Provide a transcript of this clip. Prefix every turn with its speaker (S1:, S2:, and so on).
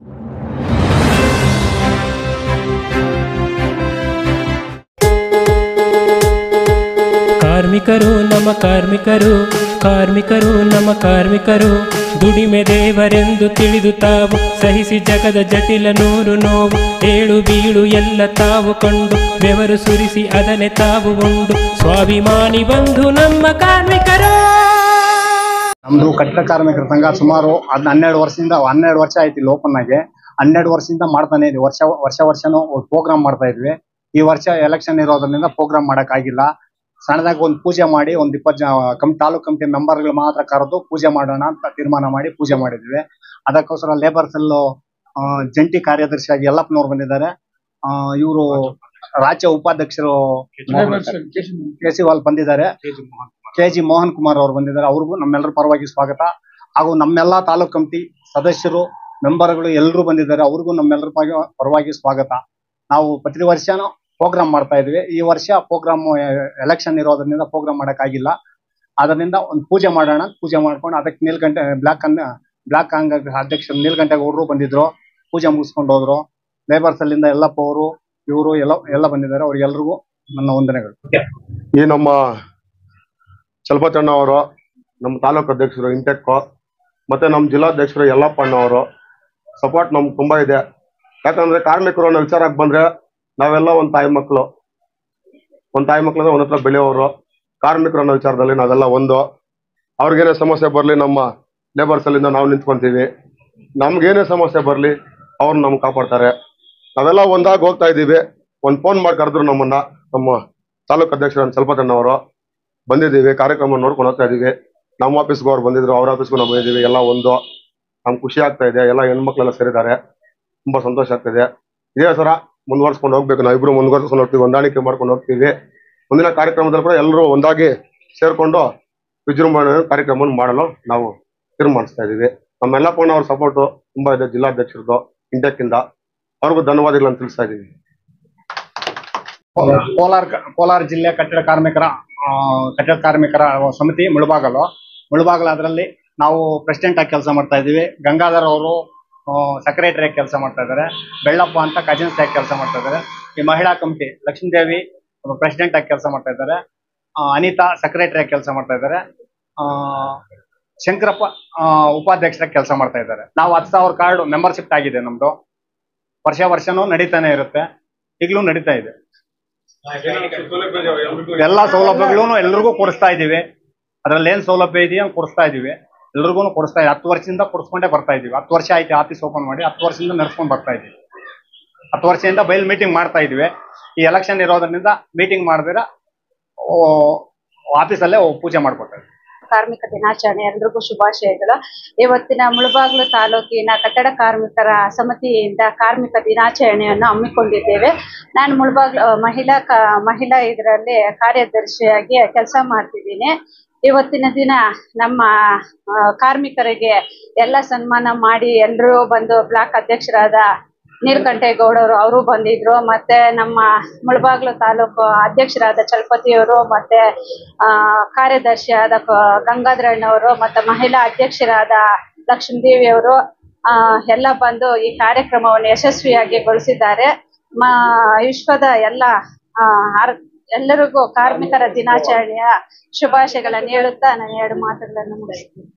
S1: ಕಾರ್ಮಿಕರು ನಮ್ಮ ಕಾರ್ಮಿಕರು, ಕಾರ್ಮಿಕರು ನಮ್ಮ ಕಾರ್ಮಿಕರು, ದುಡಿಮೆ ದೇವರೆಂದು ತಿಳಿದು ತಾವು ಸಹಿಸಿ ಜಗದ ಜಟಿಲ ನೂರು ನೋವು, ಏಳು ಬೀಳು ಎಲ್ಲ ತಾವು ಕಂಡು ಬೆವರು ಸುರಿಸಿ ಅದನ್ನೇ ತಾವು ಉಂಡು, ಸ್ವಾಭಿಮಾನಿ ಬಂಧು ನಮ್ಮ ಕಾರ್ಮಿಕರು.
S2: ನಮ್ದು ಕಟ್ಟಡ ಕಾರ್ಮಿಕರ ಸಂಘ ಸುಮಾರು 12 ವರ್ಷ ಆಯ್ತು ಇಲ್ಲಿ ಓಪನ್ ಆಗಿ. 12 ವರ್ಷದಿಂದ ಮಾಡ್ತಾನೆ ಇದ್ವಿ. ವರ್ಷನೂ ಪ್ರೋಗ್ರಾಮ್ ಮಾಡ್ತಾ ಇದ್ವಿ. ಈ ವರ್ಷ ಎಲೆಕ್ಷನ್ ಇರೋದ್ರಿಂದ ಪ್ರೋಗ್ರಾಮ್ ಮಾಡಕ್ ಆಗಿಲ್ಲ. ಸಣ್ಣದಾಗಿ ಒಂದು ಪೂಜೆ ಮಾಡಿ ಒಂದು 20 ತಾಲೂಕು ಕಮಿಟಿ ಮೆಂಬರ್ಗಳು ಮಾತ್ರ ಕರೆದು ಪೂಜೆ ಮಾಡೋಣ ಅಂತ ತೀರ್ಮಾನ ಮಾಡಿ ಪೂಜೆ ಮಾಡಿದ್ವಿ. ಅದಕ್ಕೋಸ್ಕರ ಲೇಬರ್ ಸೆಲ್ ಜಂಟಿ ಕಾರ್ಯದರ್ಶಿಯಾಗಿ ಯಲ್ಲಪ್ಪನವ್ರು ಬಂದಿದ್ದಾರೆ. ಇವರು ರಾಜ್ಯ ಉಪಾಧ್ಯಕ್ಷರು ಕೇಸಿವಾಲ್ ಬಂದಿದ್ದಾರೆ. KG ಮೋಹನ್ ಕುಮಾರ್ ಅವರು ಬಂದಿದ್ದಾರೆ. ಅವ್ರಿಗೂ ನಮ್ಮೆಲ್ಲರ ಪರವಾಗಿ ಸ್ವಾಗತ. ಹಾಗೂ ನಮ್ಮೆಲ್ಲ ತಾಲೂಕು ಕಮಿಟಿ ಸದಸ್ಯರು ಮೆಂಬರ್ಗಳು ಎಲ್ಲರೂ ಬಂದಿದ್ದಾರೆ. ಅವ್ರಿಗೂ ನಮ್ಮೆಲ್ಲರ ಪರವಾಗಿ ಸ್ವಾಗತ. ನಾವು ಪ್ರತಿ ವರ್ಷನೂ ಪ್ರೋಗ್ರಾಮ್ ಮಾಡ್ತಾ ಇದ್ವಿ. ಈ ವರ್ಷ ಪ್ರೋಗ್ರಾಮ್ ಎಲೆಕ್ಷನ್ ಇರೋದ್ರಿಂದ ಪ್ರೋಗ್ರಾಮ್ ಮಾಡಕ್ಕಾಗಿಲ್ಲ. ಅದರಿಂದ ಒಂದು ಪೂಜೆ ಮಾಡೋಣ, ಪೂಜೆ ಮಾಡ್ಕೊಂಡು ಅದಕ್ಕೆ ನೀಲ್ಗಂಟೆ ಬ್ಲಾಕ್ ಕಾಂಗ್ರೆಸ್ ಅಧ್ಯಕ್ಷರು ನೀಲ್ಗಂಟೆಗೌಡರು ಬಂದಿದ್ರು. ಪೂಜೆ ಮುಗಿಸ್ಕೊಂಡು ಹೋದ್ರು. ಲೇಬರ್ಸ್ ಅಲ್ಲಿಂದ ಯಲ್ಲಪ್ಪ ಅವರು ಇವರು ಎಲ್ಲ ಬಂದಿದ್ದಾರೆ. ಅವ್ರಿಗೆಲ್ರಿಗೂ ನನ್ನ ವಂದನೆಗಳು.
S3: ಈ ನಮ್ಮ ಚಲಪತಣ್ಣ ಅವರು, ನಮ್ಮ ತಾಲೂಕು ಅಧ್ಯಕ್ಷರು ಇಂಟೆಕ್, ಮತ್ತೆ ನಮ್ಮ ಜಿಲ್ಲಾಧ್ಯಕ್ಷರು ಯಲ್ಲಪ್ಪಣ್ಣ ಅವರು ಸಪೋರ್ಟ್ ನಮ್ಗೆ ತುಂಬಾ ಇದೆ. ಯಾಕಂದ್ರೆ ಕಾರ್ಮಿಕರು ಅನ್ನೋ ವಿಚಾರಕ್ಕೆ ಬಂದ್ರೆ ನಾವೆಲ್ಲ ಒಂದು ತಾಯಿ ಮಕ್ಕಳು ಒಂದ್ ಹತ್ರ ಬೆಳೆಯೋರು. ಕಾರ್ಮಿಕರು ಅನ್ನೋ ವಿಚಾರದಲ್ಲಿ ನಾವೆಲ್ಲ ಒಂದು. ಅವ್ರಿಗೇನೇ ಸಮಸ್ಯೆ ಬರ್ಲಿ ನಮ್ಮ ಲೇಬರ್ಸ್ ಅಲ್ಲಿಂದ ನಾವು ನಿಂತ್ಕೊಂತೀವಿ. ನಮ್ಗೇನೇ ಸಮಸ್ಯೆ ಬರ್ಲಿ ಅವ್ರು ನಮ್ಗೆ ಕಾಪಾಡ್ತಾರೆ. ನಾವೆಲ್ಲ ಒಂದಾಗಿ ಹೋಗ್ತಾ ಇದ್ದೀವಿ. ಒಂದು ಫೋನ್ ಮಾಡಿ ಕರೆದ್ರು ನಮ್ಮನ್ನ, ನಮ್ಮ ತಾಲೂಕು ಅಧ್ಯಕ್ಷರು ಚಲಪತಣ್ಣ ಅವರು ಬಂದಿದ್ದೀವಿ. ಕಾರ್ಯಕ್ರಮ ನೋಡ್ಕೊಂಡು ಹೋಗ್ತಾ ಇದೀವಿ. ನಮ್ಮ ಆಫೀಸ್ಗೂ ಅವ್ರು ಬಂದಿದ್ರು, ಅವ್ರ ಆಫೀಸ್ಗೂ ನಾವು ಬಂದಿದ್ದೀವಿ. ಎಲ್ಲ ಒಂದು ನಮ್ಗೆ ಖುಷಿ ಆಗ್ತಾ ಇದೆ. ಎಲ್ಲ ಹೆಣ್ಮಕ್ಳೆಲ್ಲ ಸೇರಿದ್ದಾರೆ. ತುಂಬಾ ಸಂತೋಷ ಆಗ್ತಿದೆ. ಇದೇ ಸರ ಮುಂದುವರ್ಸ್ಕೊಂಡು ಹೋಗ್ಬೇಕು. ನಾವಿಬ್ರು ಮುಂದುವರ್ಸ್ಕೊಂಡು ಹೋಗ್ತೀವಿ, ಹೊಂದಾಣಿಕೆ ಮಾಡ್ಕೊಂಡು ಹೋಗ್ತೀವಿ. ಮುಂದಿನ ಕಾರ್ಯಕ್ರಮದಲ್ಲಿ ಕೂಡ ಎಲ್ಲರೂ ಒಂದಾಗಿ ಸೇರ್ಕೊಂಡು ವಿಜೃಂಭಣೆ ಕಾರ್ಯಕ್ರಮವನ್ನು ಮಾಡಲು ನಾವು ತೀರ್ಮಾನಿಸ್ತಾ ಇದೀವಿ. ನಮ್ಮ ಯಲ್ಲಪ್ಪಣ್ಣ ಅವ್ರ ಸಪೋರ್ಟು ತುಂಬಾ ಇದೆ, ಜಿಲ್ಲಾಧ್ಯಕ್ಷರದ್ದು ಇಂಟೆಕ್ ಇಂದ. ಅವ್ರಿಗೂ ಧನ್ಯವಾದಗಳನ್ನು ತಿಳಿಸ್ತಾ ಇದೀವಿ.
S2: ಕೋಲಾರ ಜಿಲ್ಲೆ ಕಟ್ಟಡ ಕಾರ್ಮಿಕರ ಸಮಿತಿ ಮುಳಬಾಗಲು ಅದರಲ್ಲಿ ನಾವು ಪ್ರೆಸಿಡೆಂಟ್ ಆಗಿ ಕೆಲಸ ಮಾಡ್ತಾ ಇದ್ದೀವಿ. ಗಂಗಾಧರ್ ಅವರು ಸೆಕ್ರೆಟರಿ ಆಗಿ ಕೆಲಸ ಮಾಡ್ತಾ ಇದ್ದಾರೆ. ಬೆಳ್ಳಪ್ಪ ಅಂತ ಕಜಿನ್ಸ್ ಆಗಿ ಕೆಲಸ ಮಾಡ್ತಾ ಇದ್ದಾರೆ. ಈ ಮಹಿಳಾ ಕಮಿಟಿ ಲಕ್ಷ್ಮೀದೇವಿ ಪ್ರೆಸಿಡೆಂಟ್ ಆಗಿ ಕೆಲಸ ಮಾಡ್ತಾ ಇದ್ದಾರೆ. ಅನಿತಾ ಸೆಕ್ರೆಟರಿ ಆಗಿ ಕೆಲಸ ಮಾಡ್ತಾ ಇದ್ದಾರೆ. ಶಂಕರಪ್ಪ ಉಪಾಧ್ಯಕ್ಷರಾಗಿ ಕೆಲಸ ಮಾಡ್ತಾ ಇದ್ದಾರೆ. ನಾವು 10,000 ಕಾರ್ಡ್ ಮೆಂಬರ್ಶಿಪ್ ಆಗಿದೆ ನಮ್ದು. ವರ್ಷನೂ ನಡೀತಾನೆ ಇರುತ್ತೆ. ಈಗಲೂ ನಡೀತಾ ಇದೆ. ಎಲ್ಲಾ ಸೌಲಭ್ಯಗಳನ್ನು ಎಲ್ರಿಗೂ ಕೊಡಿಸ್ತಾ ಇದೀವಿ. ಅದ್ರಲ್ಲಿ ಏನ್ ಸೌಲಭ್ಯ ಇದೆಯೋ ಕೊಡಿಸ್ತಾ ಇದೀವಿ. ಎಲ್ರಿಗೂ ಕೊಡಿಸ್ತಾ ಇದ್ದೀವಿ. 10 ವರ್ಷದಿಂದ ಕೊಡಿಸ್ಕೊಂಡೇ ಬರ್ತಾ ಇದೀವಿ. 10 ವರ್ಷ ಆಯ್ತು ಆಫೀಸ್ ಓಪನ್ ಮಾಡಿ. 10 ವರ್ಷದಿಂದ ನಡೆಸ್ಕೊಂಡು ಬರ್ತಾ ಇದೀವಿ. 10 ವರ್ಷದಿಂದ ಬೈಲ್ ಮೀಟಿಂಗ್ ಮಾಡ್ತಾ ಇದೀವಿ. ಈ ಎಲೆಕ್ಷನ್ ಇರೋದ್ರಿಂದ ಮೀಟಿಂಗ್ ಮಾಡಿದ್ರೆ ಆಫೀಸಲ್ಲೇ ಪೂಜೆ ಮಾಡ್ಕೊತಾರೆ.
S4: ಕಾರ್ಮಿಕ ದಿನಾಚರಣೆ ಎಲ್ರಿಗೂ ಶುಭಾಶಯಗಳು. ಇವತ್ತಿನ ಮುಳಬಾಗಿಲು ತಾಲೂಕಿನ ಕಟ್ಟಡ ಕಾರ್ಮಿಕರ ಸಮಿತಿಯಿಂದ ಕಾರ್ಮಿಕ ದಿನಾಚರಣೆಯನ್ನು ಹಮ್ಮಿಕೊಂಡಿದ್ದೇವೆ. ನಾನು ಮುಳಬಾಗಿಲು ಮಹಿಳಾ ಇದರಲ್ಲಿ ಕಾರ್ಯದರ್ಶಿಯಾಗಿ ಕೆಲಸ ಮಾಡ್ತಿದ್ದೀನಿ. ಇವತ್ತಿನ ದಿನ ನಮ್ಮ ಕಾರ್ಮಿಕರಿಗೆ ಎಲ್ಲ ಸನ್ಮಾನ ಮಾಡಿ ಎಲ್ಲರೂ ಬಂದು ಬ್ಲಾಕ್ ಅಧ್ಯಕ್ಷರಾದ ನೀಲಕಂಠೇಗೌಡರು ಅವರು ಬಂದಿದ್ರು. ಮತ್ತೆ ನಮ್ಮ ಮುಳಬಾಗಿಲು ತಾಲೂಕು ಅಧ್ಯಕ್ಷರಾದ ಚಲಪತಿಯವರು, ಮತ್ತೆ ಕಾರ್ಯದರ್ಶಿಯಾದ ಗಂಗಾಧರಣ್ಣವರು, ಮತ್ತೆ ಮಹಿಳಾ ಅಧ್ಯಕ್ಷರಾದ ಲಕ್ಷ್ಮೀದೇವಿಯವರು ಎಲ್ಲ ಬಂದು ಈ ಕಾರ್ಯಕ್ರಮವನ್ನು ಯಶಸ್ವಿಯಾಗಿ ಗೊಳಿಸಿದ್ದಾರೆ. ವಿಶ್ವದ ಎಲ್ಲರಿಗೂ ಕಾರ್ಮಿಕರ ದಿನಾಚರಣೆಯ ಶುಭಾಶಯಗಳನ್ನು ಹೇಳುತ್ತಾ ನಾನು 2 ಮಾತುಗಳನ್ನು ಮುಗಿಸ್ತೀನಿ.